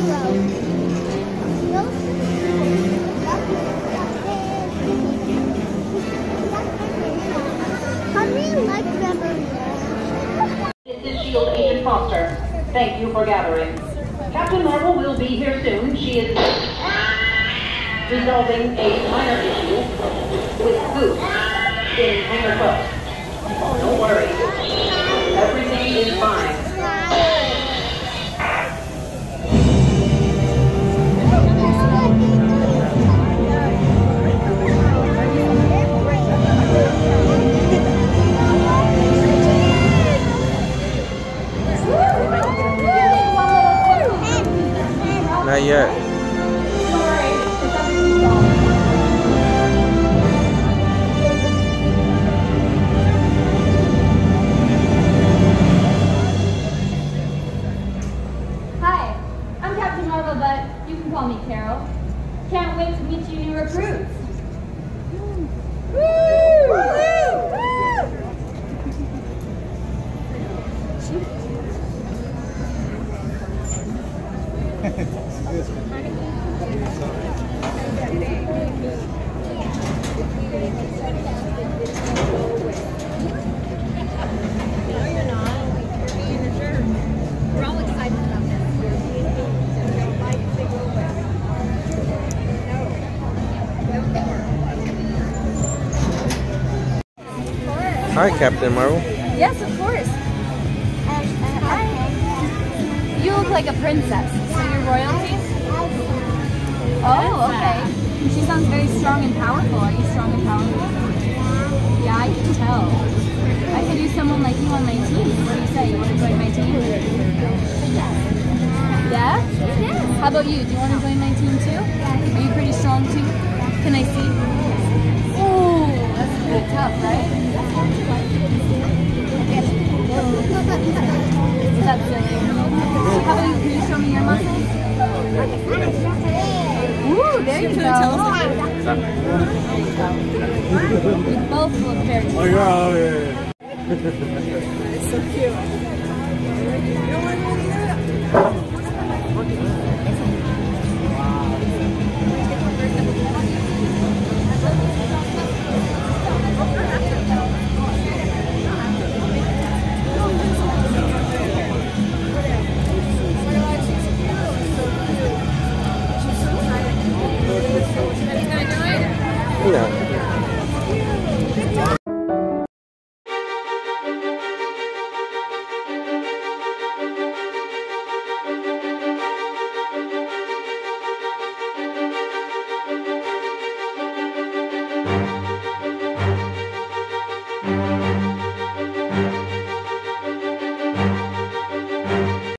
This is SHIELD Agent Foster. Thank you for gathering. Captain Marvel will be here soon. She is resolving a minor issue with Goose in Hangar 12. Don't worry. Everything is fine. Not yet. Hi, I'm Captain Marvel, but you can call me Carol. Can't wait to meet you new recruits. Hi, Captain Marvel. Yes, of course. Hi. You look like a princess. So you're royalty? Oh, okay. She sounds very strong and powerful. Are you strong and powerful? Yeah, I can tell. I could use someone like you on my team. What do you say? You want to join my team? Yeah? Yes. How about you? Do you want to join my team too? Are you pretty strong too? Can I see? Ooh, that's pretty tough, right? Is that silly? How about you? Can you show me your muscles? Ooh, there you go. There you go. You both look very good. Oh, yeah. It's so cute. Yeah.